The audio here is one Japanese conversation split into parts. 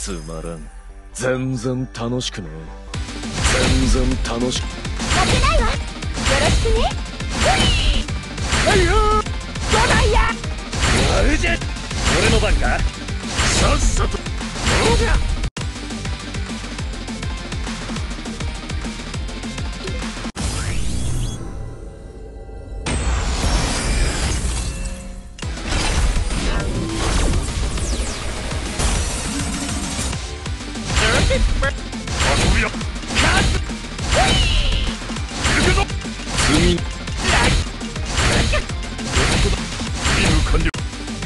つまらん。全然楽しくねえ。全然楽しく。 負けないわ。よろしくね。 はいよー。 どないや。 やるじゃ。俺の番か。さっさと。どうじゃ。遊びよ。次。完了。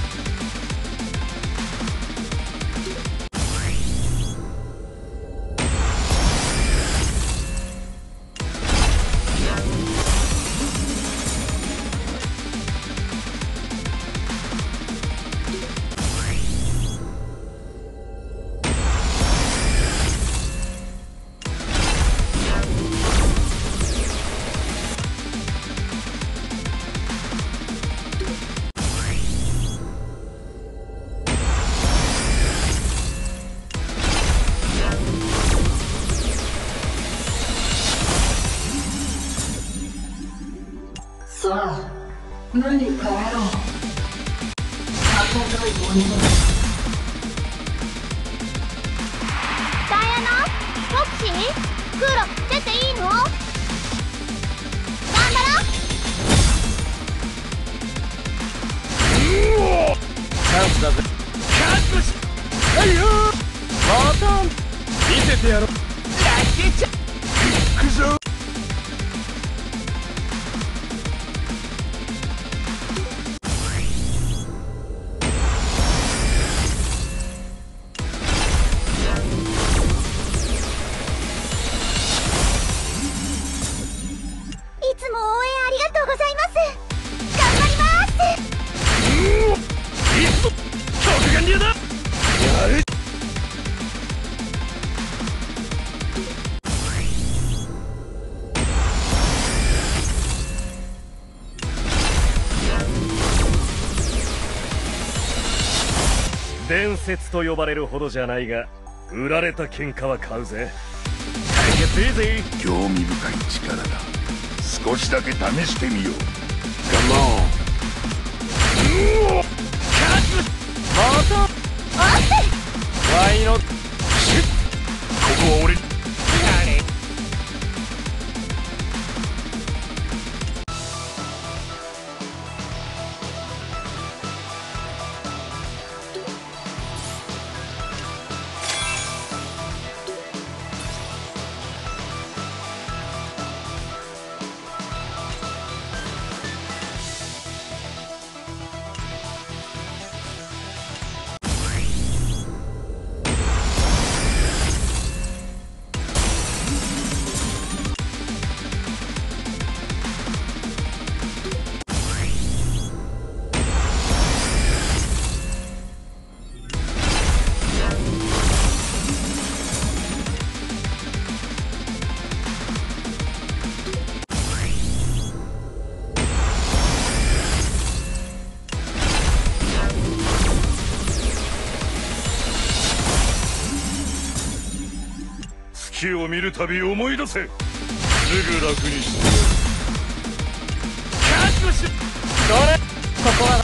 さあ、何かやろう。温かいものだ。 ダイアナ、フォクシー、クーロ、出ていいの？頑張ろう。 チャンスだぜ。カットし。はいよー。また見せてやろう。ラッキーちゃん。行くぞ。 いつも応援ありがとうございます。頑張ります。 いつも極限流だ。やる。伝説と呼ばれるほどじゃないが、売られた喧嘩は買うぜ。解決いいぜ。 興味深い力だ。少しだけ試してみよう。 またワイのシュッ。ここは俺に。月を見るたび思い出せ。すぐ楽にしてやる。覚悟し。どれ。ここは